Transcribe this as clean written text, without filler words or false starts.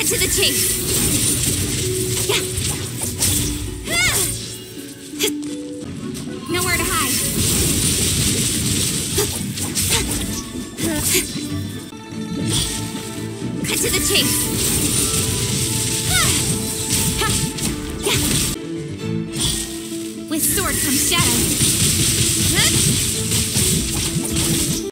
to the chase. Nowhere to hide. Cut to the chase. With sword comes shadow.